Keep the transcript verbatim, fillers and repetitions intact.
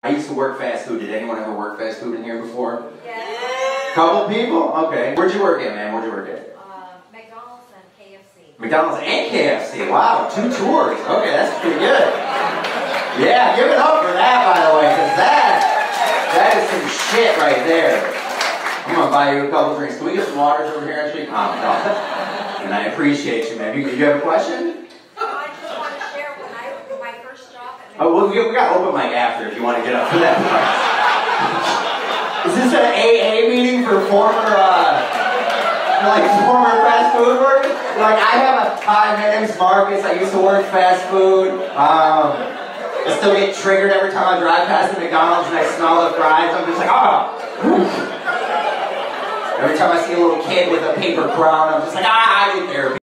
I used to work fast food. Did anyone ever work fast food in here before? Yeah. Couple people? Okay. Where'd you work at, man? Where'd you work at? Uh, McDonald's and K F C. McDonald's and K F C. Wow, two tours. Okay, that's pretty good. Yeah, give it up for that, by the way, because that, that is some shit right there. I'm going to buy you a couple drinks. Can we get some waters over here, actually? Oh, no. And I appreciate you, man. You, you have a question? No, I just want to share when I was my first job at McDonald's. Oh, well, we, we got open mic after if you want to get up for that part. Is this an A A meeting for former, uh, like, former fast food workers? Like, I have a, hi, my name's Markus. I used to work fast food. Um, I still get triggered every time I drive past the McDonald's and I smell the fries. I'm just like, oh. Every time I see a little kid with a paper crown, I'm just like, ah, I need therapy.